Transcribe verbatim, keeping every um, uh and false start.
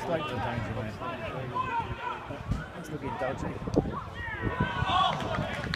straight to the danger man. That's looking dodgy.